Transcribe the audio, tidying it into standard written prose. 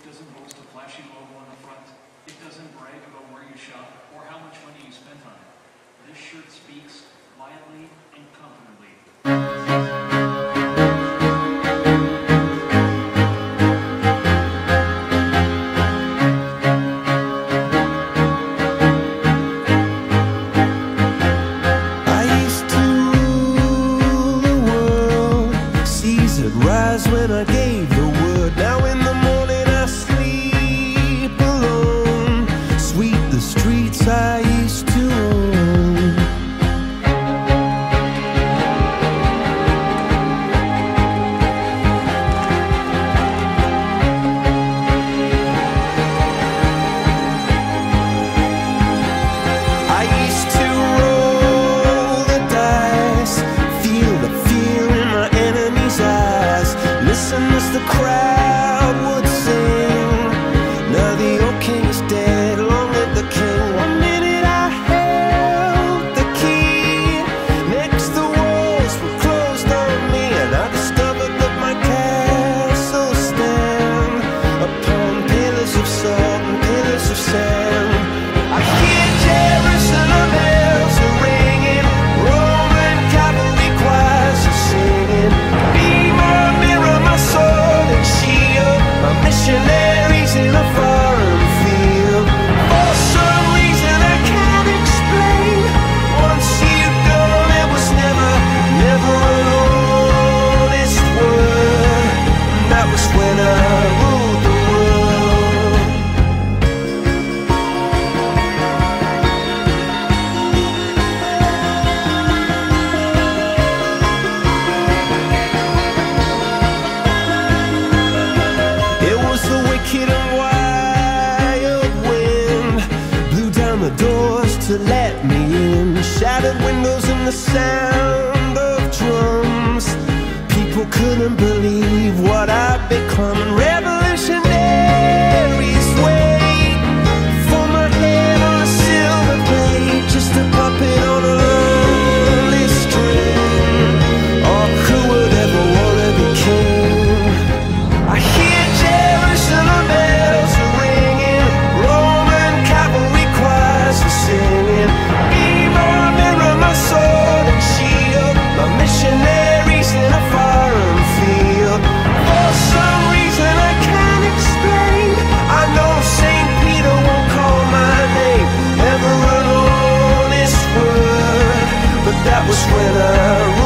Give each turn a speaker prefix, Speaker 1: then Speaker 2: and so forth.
Speaker 1: doesn't boast a flashy logo on the front. It doesn't brag about where you shop or how much money you spent on it. This shirt speaks quietly and confidently.
Speaker 2: Rise when I gave the word. Now in the morning I sleep alone. Sweep the streets I used to own. I used to roll the dice, feel the fear in my enemy's eyes. Listen as the crowd would sing. Now the old king is dead, long live the king. One minute I held the key. Next the walls were closed on me, and I discovered that my castle stand upon pillars of salt and pillars of sand. I hear Jerusalem bells are ringing, Roman cavalry choirs are singing. Be my mirror, my sword and shield, my missionaries in a foreign field. For some reason I can't explain, once you've gone it was never an honest word. And that was when I ruled the world. It was the wicked and wild wind, blew down the doors to let me in. Shattered windows and the sound of drums. People couldn't believe what I'd become. And revolutionaries wait for my head on a silver plate, just a puppet on a lonely string. Oh, who would ever wanna be king? I hear Jerusalem bells are ringing, Roman cavalry choirs are singing. Be my mirror, my sword and shield, my missionaries in a foreign field. For some reason I can't explain, I know St. Peter won't call my name, never an honest word. But that was when I